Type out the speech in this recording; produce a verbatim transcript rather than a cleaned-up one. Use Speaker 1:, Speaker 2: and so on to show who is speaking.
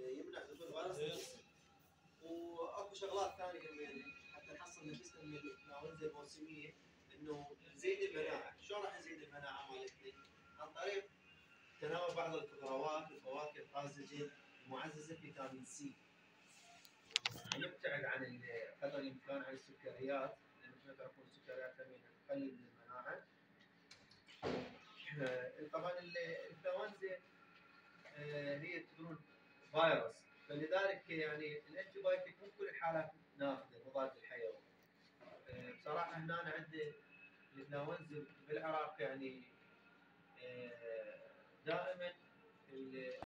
Speaker 1: يمنع دخول فيروس الجسم. واكو شغلات ثانيه كمان حتى نحصن نفسنا من الانفلونزا الموسميه، انه نزيد المناعه. شلون راح نزيد المناعه مالتنا؟ عن طريق تناول بعض الخضروات والفواكه الطازجه المعززه فيتامين سي. نبتعد عن قدر الامكان عن السكريات، لان مثل تعرفون السكريات تقلل من المناعه. طبعا الانفلونزا هي تدرون فيروس، فلذلك يعني الانتي بايوتيك مو كل الحالات ناخذه مضاد الحيوي. بصراحه هنا عندي الانفلونزا بالعراق يعني دائما